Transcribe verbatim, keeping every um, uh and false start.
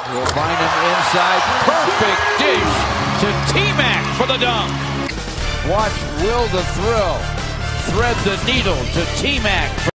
We'll find him inside. Perfect dish to T-Mac for the dunk. Watch Will the Thrill thread the needle to T-Mac.